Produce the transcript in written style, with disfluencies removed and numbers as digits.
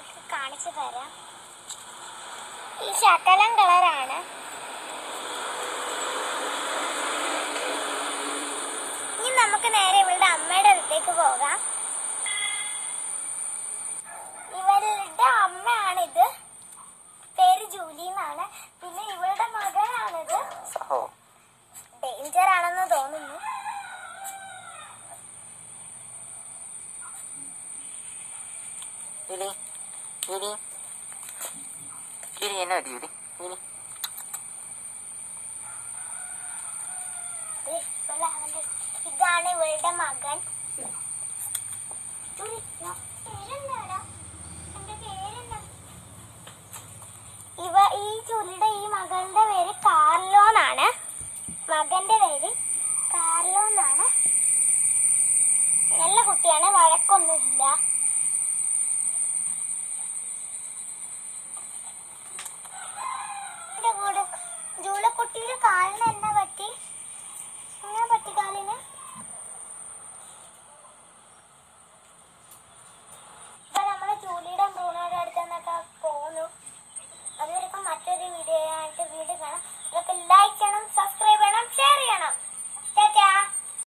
നിങ്ങൾക്ക് കാണിച്ചു തരാം. ഈ ശകലം കളറാണ്. ഇനി നമുക്ക് നേരെ ഇവളുടെ അമ്മയുടെ അടുത്തേക്ക് പോകാം. ഇവളുടെ അമ്മയാണിത്. പേര് ജൂലി എന്നാണ്. പിന്നെ ഇവളുടെ മകനാണിത്. ഡേഞ്ചർ ആണെന്ന് തോന്നുന്നു. ഇതാണ് ഇവളുടെ മകൻ. ഈ ജൂലിയുടെ ഈ മകളുടെ പേര് കാർലോ എന്നാണ്. മകന്റെ പേര് കാർലോ എന്നാണ്. നല്ല കുട്ടിയാണ്, വഴക്കൊന്നുമില്ല.